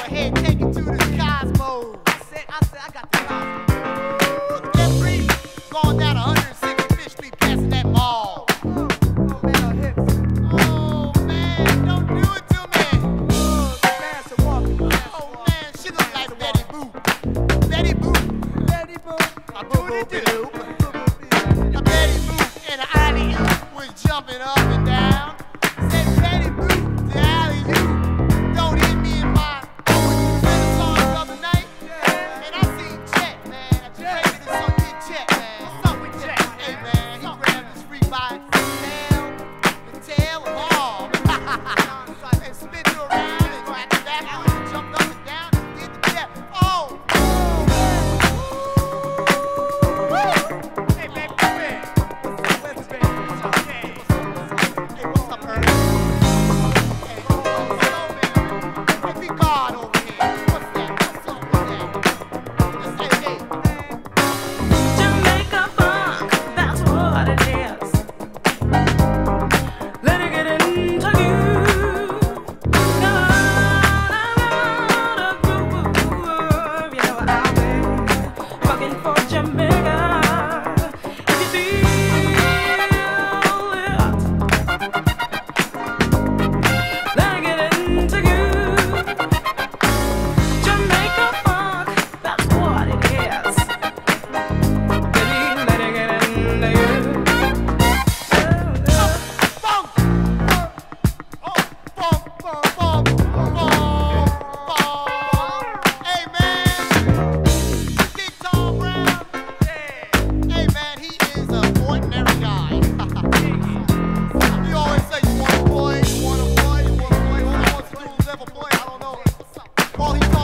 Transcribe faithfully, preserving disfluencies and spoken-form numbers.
ahead, take it to the cosmos. I said, I said, I got the cosmos. Jeffrey, going down one hundred sixty-fifth Street, passing that mall. Oh, oh man, her hips. Oh man, don't do it to me. Oh, fast and walking. Oh man, she look like Betty Boop. Betty Boop. Betty Boop. I do it do. A Betty Boop and an alley-oop was jumping up and down. Said Betty Boop, the alley-oop. Don't hit me in my. You read a song the other night? Yeah. And I seen Chet, man. I just this song Kid Chet, man. What's up with Chet? Hey man, he grabbed his freak by the tail, the tail of all. And spin you around and go at the backwards and jumped up and down and did the step. Oh! Hey baby, come here. What's up, baby? It's okay. Hey, what's up, Earl? Hey, what's up, man? Hey, be God over here. What's that? What's up with that? Let's say, hey. Jamaica funk, that's what it is. Let it get into you. Come on, out of groove. You know I'll be fucking for Jamaica. If you feel it, let it get into you. Jamaica funk, that's what it is. Baby, let it get into you. Funk! Oh, funk, funk, funk, funk, funk. Hey, man. Big Tom Brown. Yeah. Hey, man, he is an ordinary guy. You always say you want a boy, you want a boy, you want a boy. All he wants to do is have a boy. I don't know. All he